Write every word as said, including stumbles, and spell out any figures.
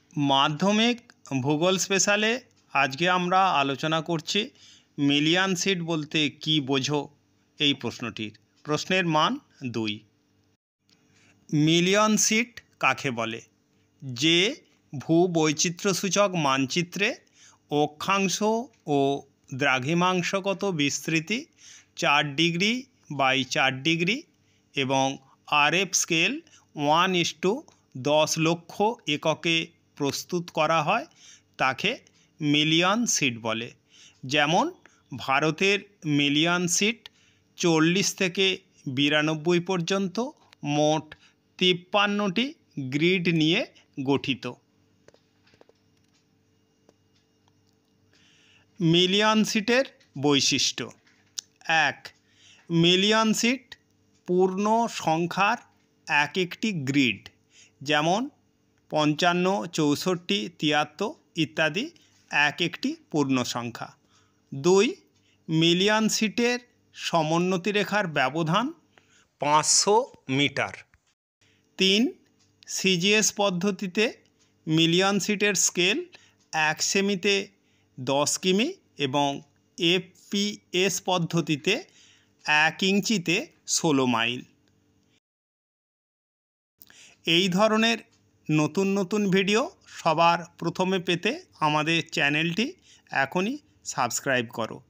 মাধ্যমিক ভূগোল স্পেশালে আজকে আমরা আলোচনা করছি মিলিয়ন সিট বলতে কি বোঝো এই প্রশ্নটির। প্রশ্নের মান দুই। মিলিয়ন সিট কাকে বলে? যে ভূবৈচিত্র্যসূচক মানচিত্রে অক্ষাংশ ও দ্রাঘিমাংশগত বিস্তৃতি চার ডিগ্রি বাই চার ডিগ্রি এবং আর F scale one is two দশ লক্ষ এককে প্রস্তুত করা হয় তাকে মিলিয়ন সিট বলে। যেমন ভারতের মিলিয়ন সিট চল্লিশ থেকে বিরানব্বই পর্যন্ত মোট তিপ্পান্নটি গ্রিড নিয়ে গঠিত। মিলিয়ন সিটের বৈশিষ্ট্য: এক, মিলিয়ন সিট পূর্ণ সংখ্যার এক একটি গ্রিড, যেমন পঞ্চান্ন, চৌষট্টি, তিয়াত্তর ইত্যাদি এক একটি পূর্ণ সংখ্যা। দুই, মিলিয়ন সিটের সমোন্নতি রেখার ব্যবধান পাঁচশো মিটার। তিন, সিজিএস পদ্ধতিতে মিলিয়ন সিটের স্কেল এক সেমিতে দশ কিমি এবং এফপিএস পদ্ধতিতে এক ইঞ্চিতে ষোলো মাইল। এই ধরনের নতুন নতুন ভিডিও সবার প্রথমে পেতে আমাদের চ্যানেলটি এখনই সাবস্ক্রাইব করো।